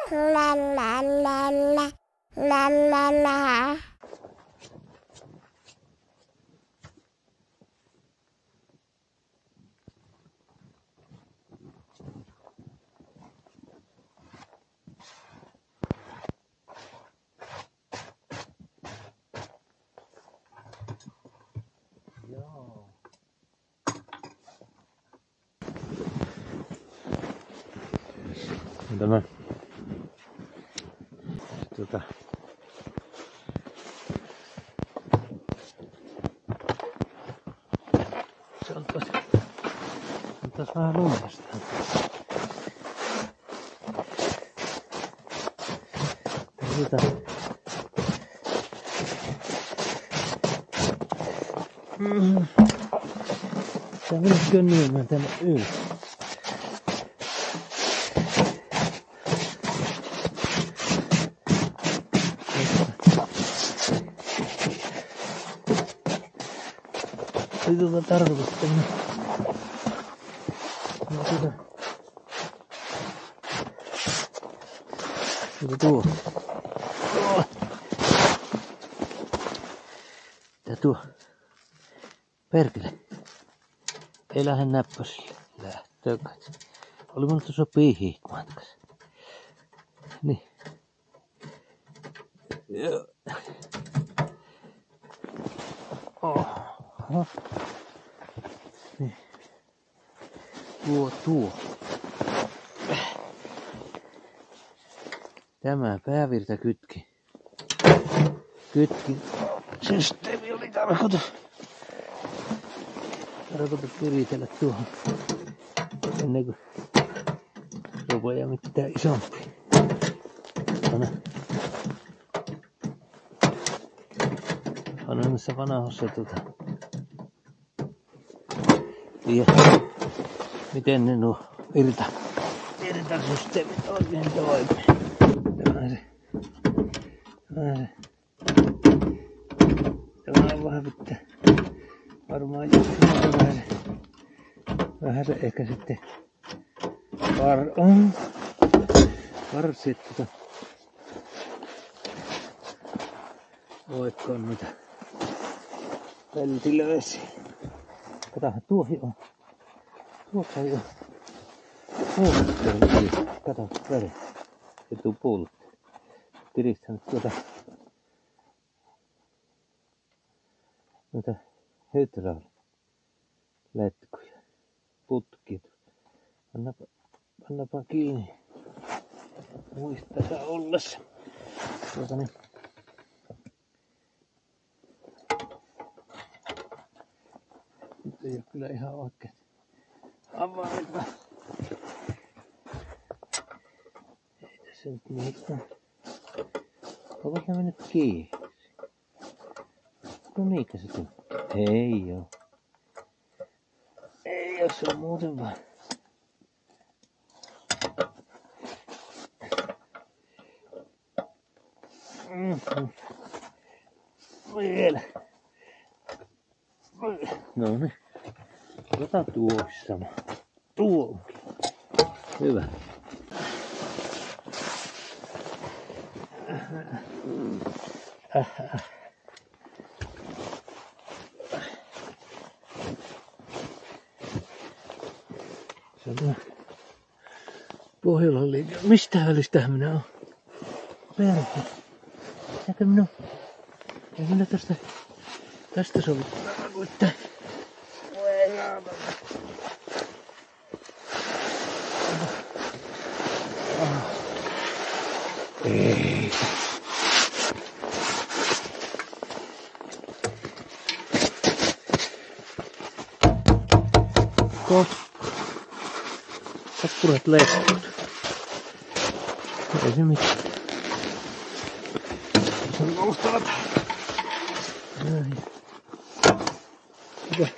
La la la la la la la. Joo. Tämä se on taas vähän lumesta. Tää meni könnyymään tänne ylös. Oli tarkoitus, että tuo. Tää tuo. Perkele. Ei lähde näppösille. Lähtöön kai. Oli mulla tuossa piihiikmatkas. Niin. Joo. Oho. Niin. Tuo. Tämä päävirtakytki. Systeemi oli tarkoitus viritellä tuohon ennen kuin rupeaa mitään isompi. On näissä vanhoissa tiedä miten ne nuo virtasysteemit oikein toimii. Tämä on vähän pitää varmaan vähän se ehkä sitten varsit oikkoon mitä peltilöisiä. Katahan tuohi on. Tuossa on jo. Kato veri. Se tuu puulut. Piristänyt noita hydrauliletkuja. Putkia. Pannapa kiinni. Muistaa ollessa. Niin. Nyt ei oo kyllä ihan oikein. Avainta. Ei tässä nyt mitään. Onko se mennyt kiinni? No niinkä se tuli. Ei oo. Ei oo, se on muuten vaan. Vielä. No niin. Ota tuo sama. Tuo onkin. Hyvä. Se on tämä Pohjolan liike. Mistä välistä minä oon? Perke. Näkö minä? Ei minä tästä sovittaa tarkoittaa. Voi raapata. Ei. Tappurat leikkuut. Ei se mitään. Se on noustavat. Näin. Hyvä.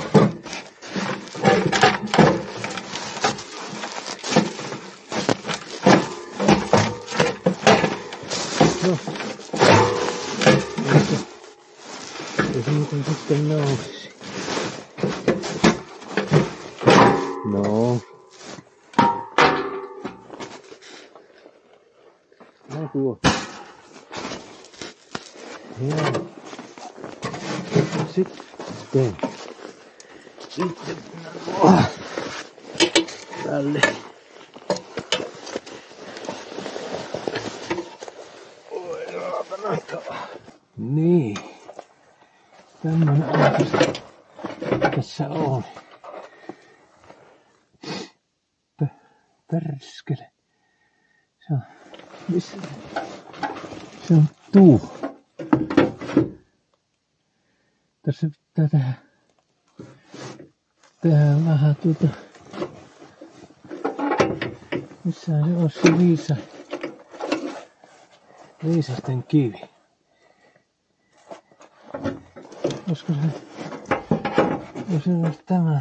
No. Ja se muuten sitten nousi. No. No tuo. Ja. Sitten. Tälle. Oi raatana. Niin. Tämmönen ajatus tässä on. Perskele. Se on. Missä se on tuo. Tässä pitää tehdä vähän missähän se on se viisasten kivi. Olisiko se, jos se olisi tämä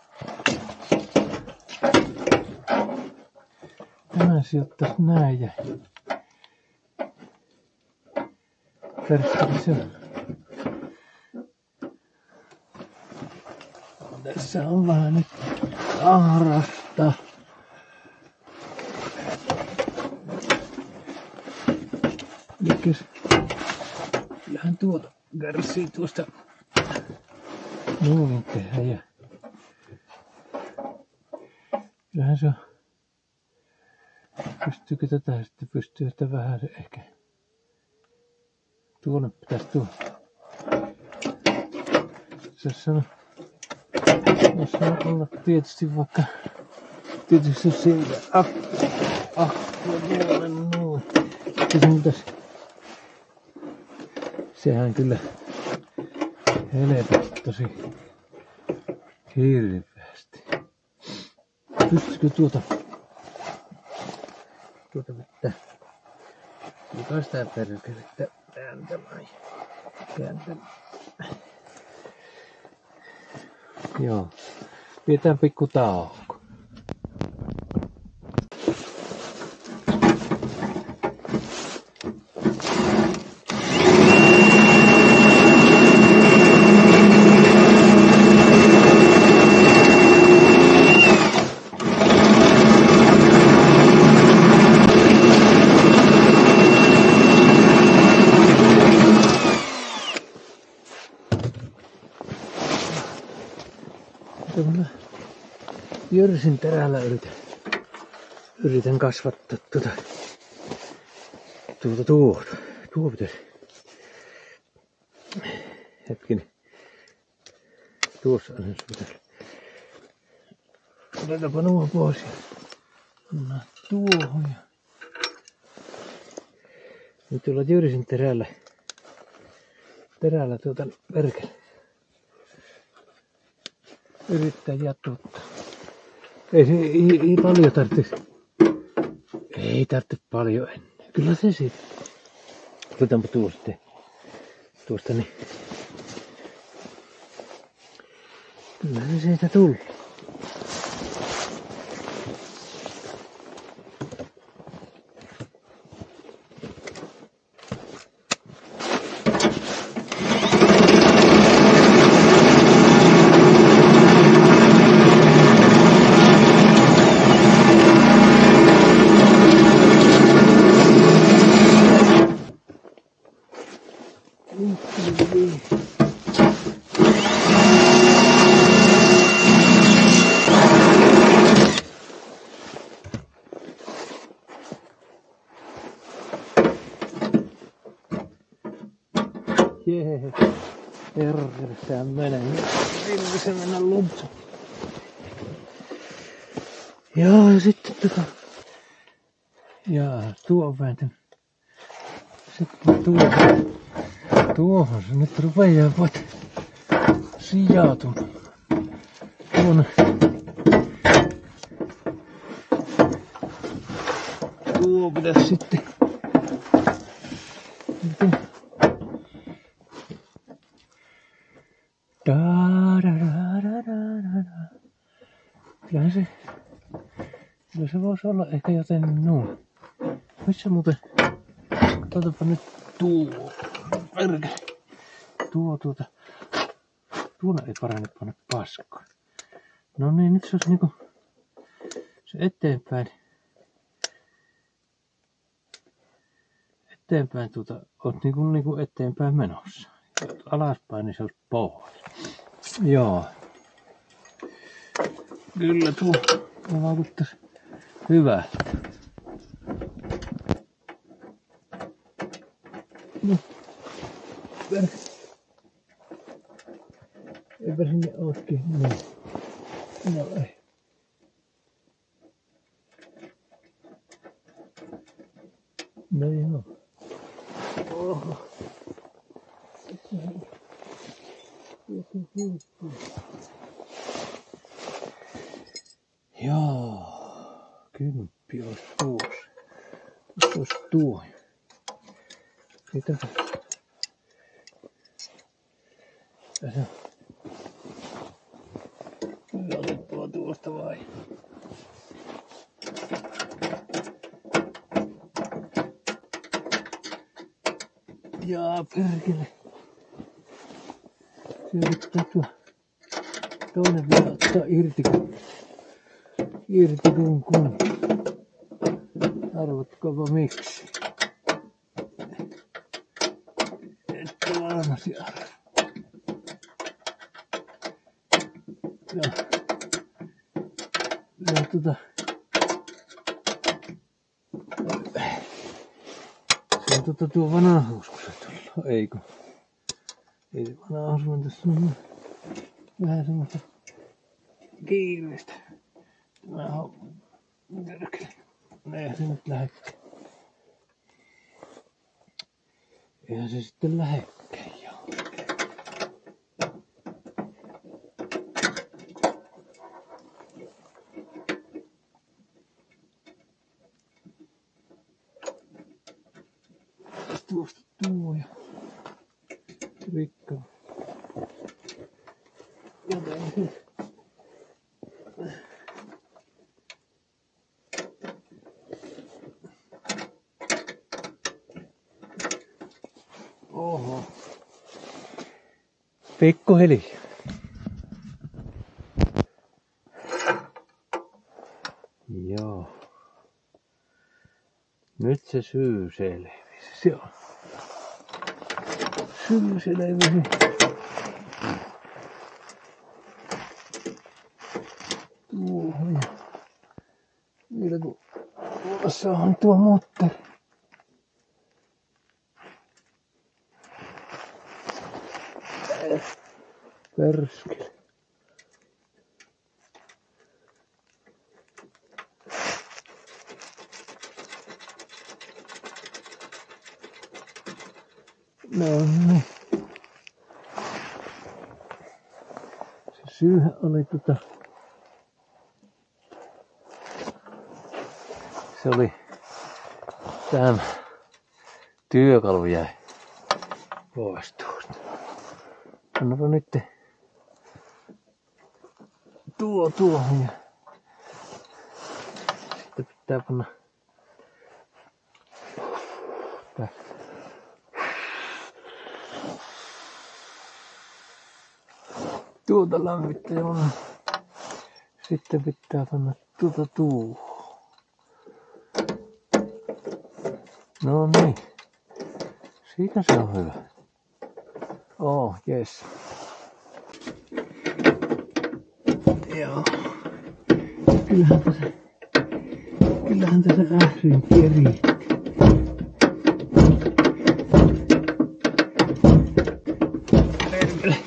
sijoittaisi näin ja perskele se on. Tässä on vähän nyt ahrasta. Mikäs? Kyllähän tuota kärsii tuosta noin tehdä ja kyllähän se on. Pystyykö tätä sitten pystyy, että vähän se ehkä tuonne pitäisi tuoda. Se sanoo. Voisi olla tietysti vaikka tietysti siitä akkua tuolle noin. Sehän kyllä helpottaa tosi hirveästi. Pystyisikö tuota pitää kuka sitä perkelettä kääntämään. Joo. Pidetään pikku tauko. Jyrsin terällä yritän kasvattaa tuo pitäisi. Hetkinen. Tuossa on se pitäisi. Otetaanpa nuo pois ja pannaan tuohon ja nyt tuolla jyrsin terällä perkele. Yrittää jatuttaa. Ei paljon tarvitse. Ei tarvitse paljon ennen. Kyllä se siitä. Otetaanpa tuosta niin. Kyllä se siitä tuli. Jee, perkele, sehän menee. Nyt se mennä lumpsu. Joo, ja sitten jaa, tuo on vääntänyt. Sitten tuohon se nyt rupeaa voit sijautumaan. Tuo pitäisi sitten. Kyllä se voisi olla ehkä joten noin. Missä muuten? Katsotaanpa nyt tuo. Perkele. Tuona ei parane panna paskaa. No niin, nyt se olisi niinku se eteenpäin. eteenpäin oot niinku eteenpäin menossa. Alaspäin, niin se olisi pois. Joo. Kyllä tuo vaikuttaisi hyvältä. No. Eipä sinne ootkin. No ei. No joo. Oho. Joo. 10 olisi tuossa. Tuossa olisi tuo. Mitä? Tässä on otettava tuosta vai? Jaa, perkele. Se pitää tuo toinen vielä ottaa irti kun arvatkaapa miksi. Että varmasti arvaa. Ja se on tuo vanhaus, kun se tuolla, eikö? Ei se vanhaus, vaan tässä on vähän semmoista kiireistä. Tämä homma. Eihän se nyt lähekkään. Eihän se sitten lähekkään, joo. Tuosta tuo ja rikka. Jotenkin. Oho. Pikkuhiljaa. Joo. Nyt se syy selvisi. Joo. Syy selvisi. Tuohon ja vielä kun tuossa on tuo motteri. Perskele. No niin. Se syyhän oli se oli tähän työkalu jäi pois tuosta. Annapa nyt tuohon ja sitten pitää panna tää. Tuota lämmittäjä on. Sitten pitää panna tuohon. No niin. Siitä se on hyvä. Oh, jes. Joo. Kyllähän tässä ähsyn kerii. Perkele.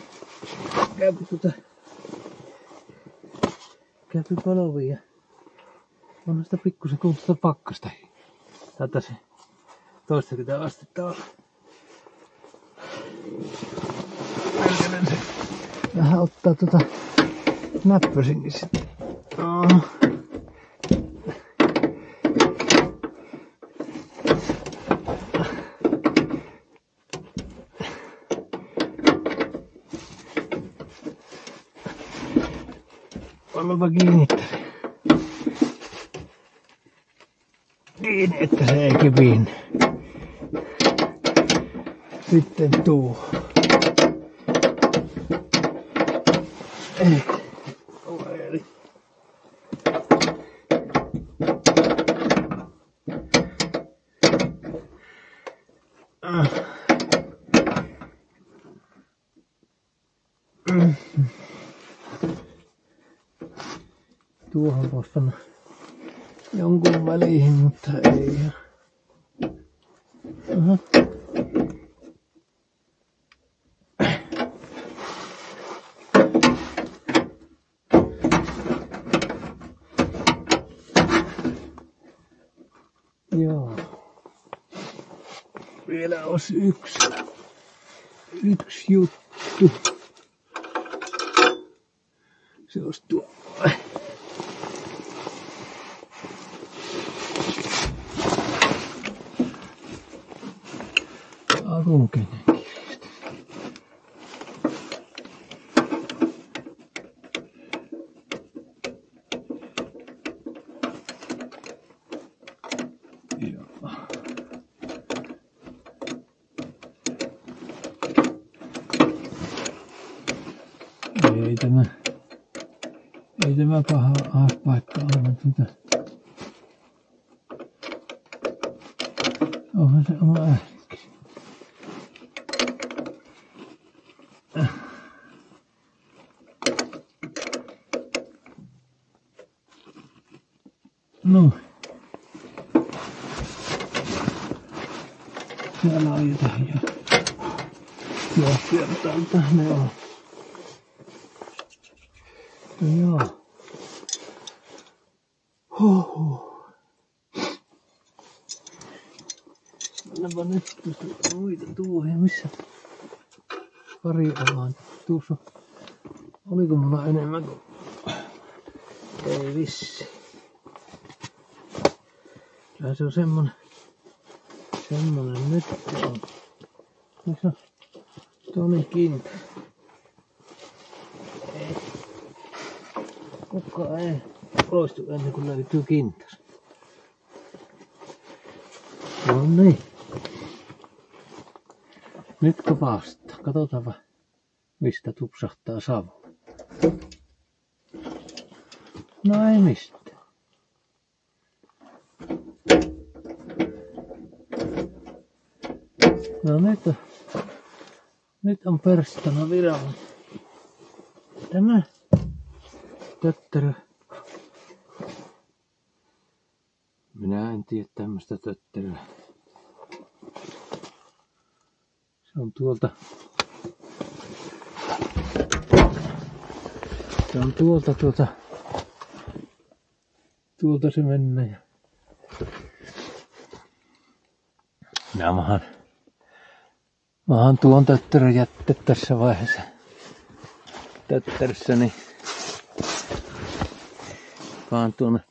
Käypä paloviin ja on sitä pikkusen kuulta pakkasta. Tätä se 20 astetta on. Perkele se vähän ottaa näppösinkin sitten. Ollapa kiinnittäisi. Niin, että se ei kipiin. Sitten tuo. Ei. Overi. Tuohon voisi panna jonkun väliin, mutta ei. Aha. Joo. Vielä olisi yksi juttu. Se olisi tuo. Akunkenen kiristys. Joo. Ei tämä paha paikka ole. Onhan se oma äänikki. No. Täällä on jotain jo. Joo, sieltä ne on. No joo. Huhhuh. Annapa nyt muita tuohia, missä pari avaan. Tuossa oliko mulla enemmän kuin... Ei vissi. Kyllä se on semmonen nyt on. Missä on toinen kinta? Ei. Kukaan ei poistu ennen kuin löytyy kintas. No niin. Nyt kopasta. Katsotaanpa mistä tupsahtaa savu. No ei mistään. No nyt on perstana viralla. Tämä tötterö. Minä en tiedä tämmöstä tötteröä. Se on tuolta. Se on tuolta se menee. Minä mahan tuon tötterön jätte tässä vaiheessa. Tötterissäni. Vaan tuonne.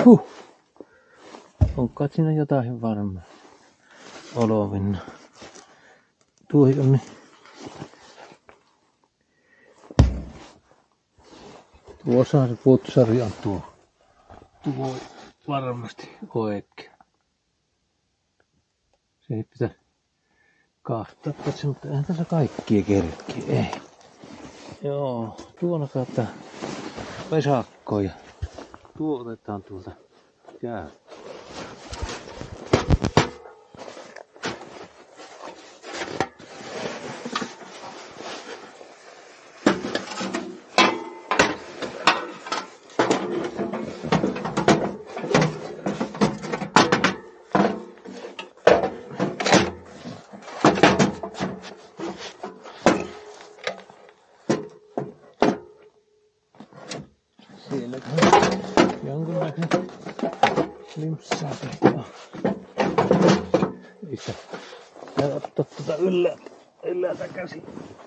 Onkaan siinä jotain varmaan. Olovinna. Tuohi on niin. Tuossa se putsari on tuo. Tuo varmasti oikein. Se ei pitää kahtaa tässä, mutta eihän tässä kaikkia kerkkiä. Ei. Joo, tuolla kautta vesakkoja. Tuo otetaan tuolta käyttöön. Sielläkin jonkunlainen limpsaa tehtävä. Ei sitä ottaa tuota ylhäältä käsin.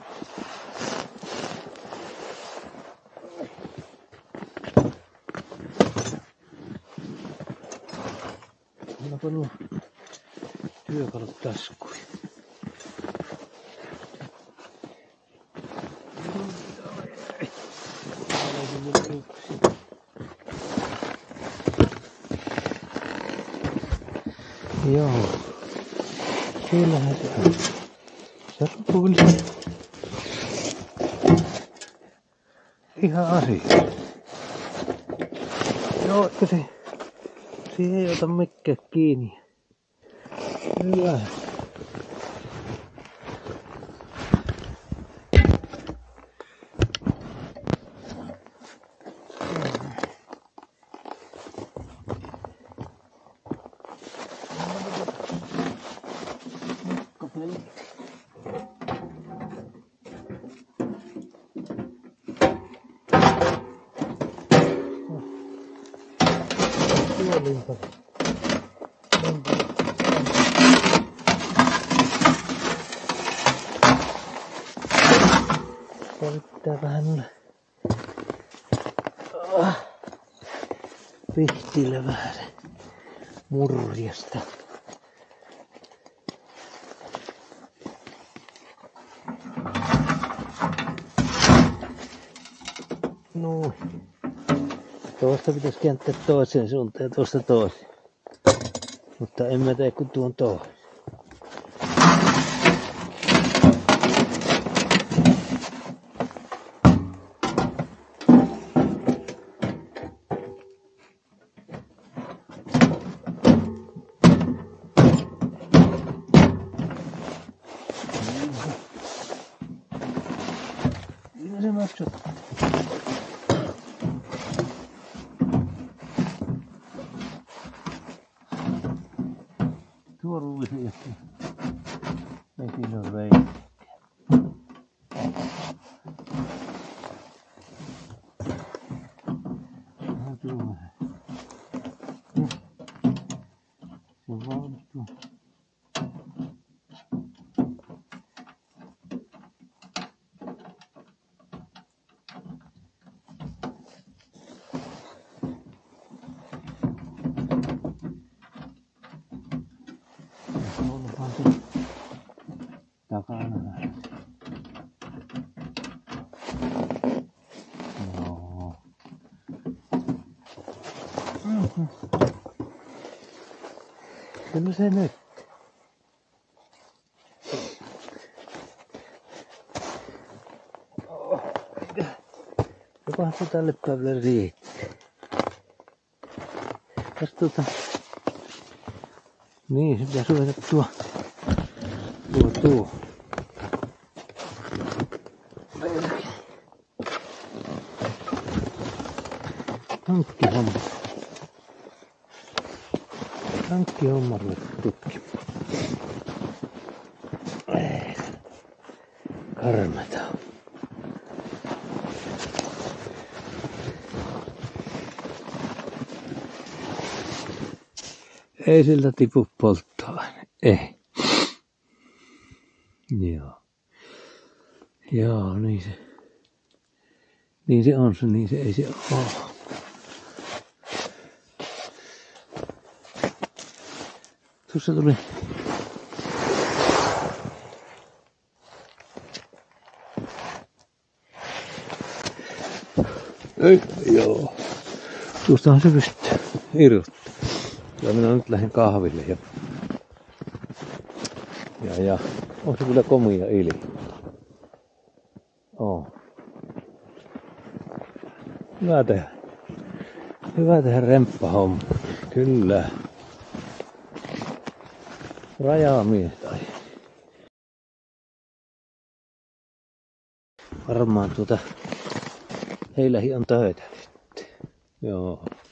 Annapa nuo työkalut taskuihin. Joo. Siellähän se on. Se on ihan asia. Joo, että se ei ota mikään kiinni. Hyvä. Pitää vähän pihtillä vähän murjasta. Noin. Tuosta pitäisi kääntää toiseen suuntaan ja tuosta toiseen. Mutta en mä tee kuin tuon toisen. Siinä se maksut. Tuo ruuvisi jokin vesillä reikä. Tuo vähän. Se valmistuu. Takana. Joo. Kyllä se nyt. Jokohan se tälle päivälle riittää. Kas niin, se pitäisi ruveta tuo. Tankkihomma ruveta tutkimaan. Karmeta. Ei siltä tipu polttoaine. Ei. Joo. Joo, niin se on se, niin se ei se oo. Tuossa tuli ei, joo. Tuostahan se pystyy irrottaa. Ja minä nyt lähden kahville ja on se kyllä komia ilma. Oo. Hyvä tehdä remppahomma. Kyllä. Rajamies tai. Varmaan heilläkin on töitä sitten. Joo.